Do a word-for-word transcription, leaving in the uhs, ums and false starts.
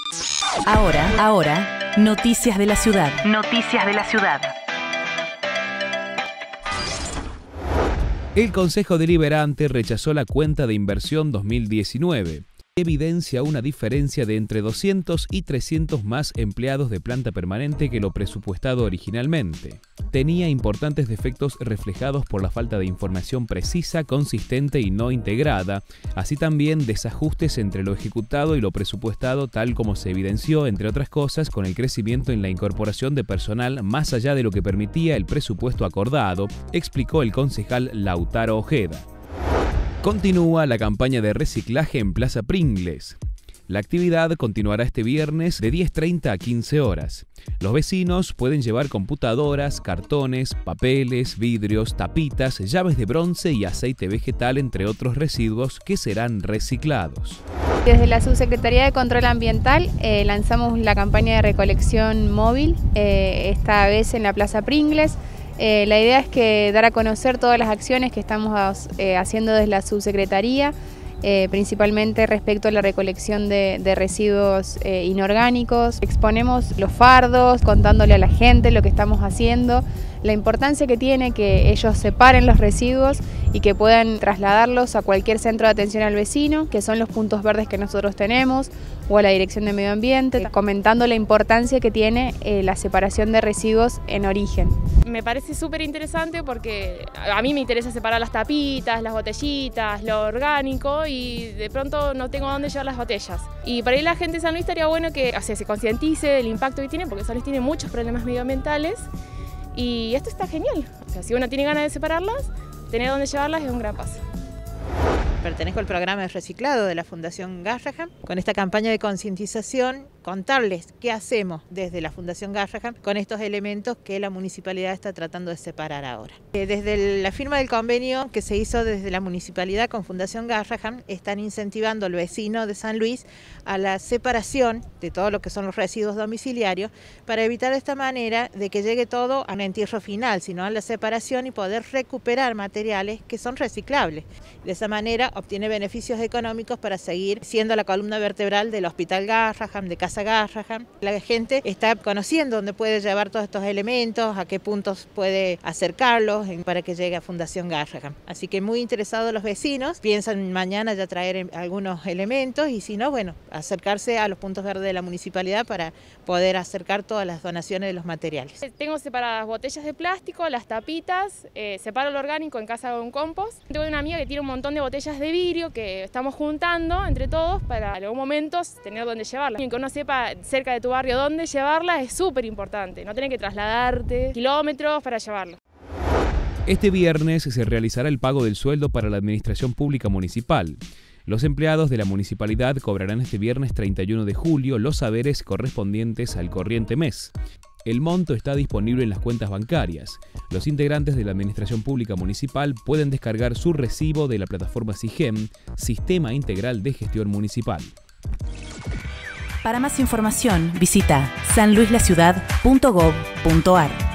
Ahora, ahora, noticias de la ciudad. Noticias de la ciudad. El Consejo Deliberante rechazó la cuenta de inversión dos mil diecinueve. Evidencia una diferencia de entre doscientos y trescientos más empleados de planta permanente que lo presupuestado originalmente. Tenía importantes defectos reflejados por la falta de información precisa, consistente y no integrada, así también desajustes entre lo ejecutado y lo presupuestado, tal como se evidenció, entre otras cosas, con el crecimiento en la incorporación de personal más allá de lo que permitía el presupuesto acordado, explicó el concejal Lautaro Ojeda. Continúa la campaña de reciclaje en Plaza Pringles. La actividad continuará este viernes de diez treinta a quince horas. Los vecinos pueden llevar computadoras, cartones, papeles, vidrios, tapitas, llaves de bronce y aceite vegetal, entre otros residuos que serán reciclados. Desde la Subsecretaría de Control Ambiental eh, lanzamos la campaña de recolección móvil, eh, esta vez en la Plaza Pringles. Eh, la idea es que dar a conocer todas las acciones que estamos eh, haciendo desde la Subsecretaría, eh, principalmente respecto a la recolección de, de residuos eh, inorgánicos. Exponemos los fardos, contándole a la gente lo que estamos haciendo, la importancia que tiene que ellos separen los residuos y que puedan trasladarlos a cualquier centro de atención al vecino, que son los puntos verdes que nosotros tenemos, o a la Dirección de Medio Ambiente, comentando la importancia que tiene eh, la separación de residuos en origen. Me parece súper interesante porque a mí me interesa separar las tapitas, las botellitas, lo orgánico, y de pronto no tengo dónde llevar las botellas. Y para ahí la gente de San Luis estaría bueno que o sea, se concientice del impacto que tiene, porque San Luis tiene muchos problemas medioambientales y esto está genial. O sea, si uno tiene ganas de separarlas, tener dónde llevarlas es un gran paso. Pertenezco al programa de reciclado de la Fundación Garrahan. Con esta campaña de concientización, contarles qué hacemos desde la Fundación Garrahan con estos elementos que la municipalidad está tratando de separar ahora. Desde la firma del convenio que se hizo desde la municipalidad con Fundación Garrahan, están incentivando al vecino de San Luis a la separación de todo lo que son los residuos domiciliarios, para evitar de esta manera de que llegue todo a un entierro final, sino a la separación y poder recuperar materiales que son reciclables. De esa manera obtiene beneficios económicos para seguir siendo la columna vertebral del Hospital Garrahan, de Casa Garrahan. La gente está conociendo dónde puede llevar todos estos elementos, a qué puntos puede acercarlos para que llegue a Fundación Garrahan. Así que muy interesados los vecinos, piensan mañana ya traer algunos elementos y si no, bueno, acercarse a los puntos verdes de la municipalidad para poder acercar todas las donaciones de los materiales. Tengo separadas botellas de plástico, las tapitas, eh, separo lo orgánico, en casa hago un compost. Tengo una amiga que tiene un montón de botellas de vidrio que estamos juntando entre todos para en algún momento tener dónde llevarlas. Y que uno sepa cerca de tu barrio dónde llevarlas es súper importante, no tener que trasladarte kilómetros para llevarlo. Este viernes se realizará el pago del sueldo para la Administración Pública Municipal. Los empleados de la municipalidad cobrarán este viernes treinta y uno de julio los haberes correspondientes al corriente mes. El monto está disponible en las cuentas bancarias. Los integrantes de la Administración Pública Municipal pueden descargar su recibo de la plataforma SIGEM, Sistema Integral de Gestión Municipal. Para más información, visita san luis la ciudad punto gob punto ar.